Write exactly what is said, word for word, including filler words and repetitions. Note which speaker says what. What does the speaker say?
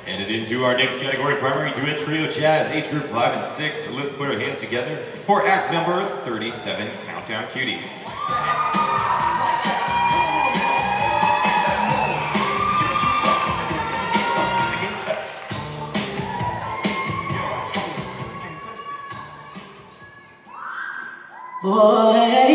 Speaker 1: Headed into our next category, primary duet trio jazz, age group five and six. Let's put our hands together for act number thirty-seven, Countdown Cuties.
Speaker 2: Boy.